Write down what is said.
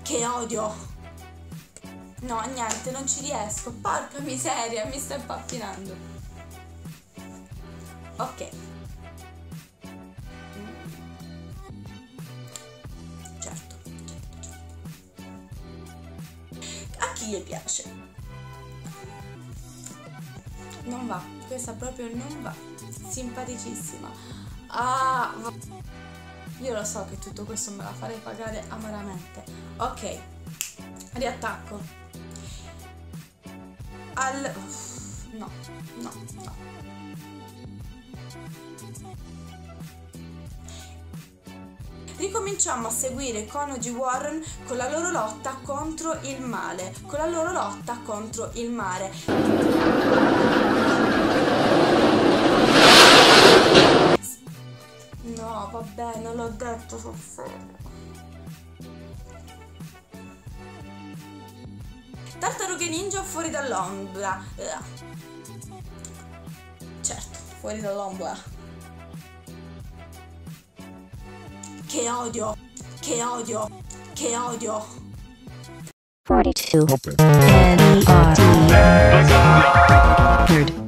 Che odio. No, niente, non ci riesco. Porca miseria, mi sta impapinando. Ok. Certo. A chi gli piace? Non va, questa proprio non va. Simpaticissima. Ah, io lo so che tutto questo me la farei pagare amaramente. Ok, riattacco. No, no, no. Ricominciamo a seguire i coniugi Warren con la loro lotta contro il male, con la loro lotta contro il mare. No, vabbè, non l'ho detto, sono serio. Tartarughe ninja fuori dall'ombra. Certo, fuori dall'ombra. Che odio, che odio, che odio. 42. Okay. N-E-R-D. Nerd.